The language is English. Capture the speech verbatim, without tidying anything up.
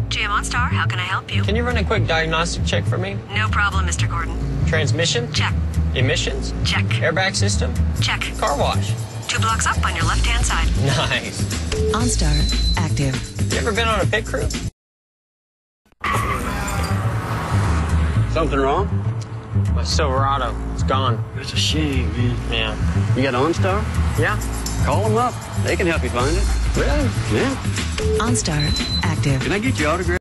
G M OnStar, how can I help you? Can you run a quick diagnostic check for me? No problem, Mister Gordon. Transmission? Check. Emissions? Check. Airbag system? Check. Car wash? Two blocks up on your left-hand side. Nice. OnStar active. You ever been on a pit crew? Something wrong? My Silverado. It's gone. That's a shame, man. Yeah. You got OnStar? Yeah? Call them up. They can help you find it. Really? Yeah. OnStar active. Can I get your autograph?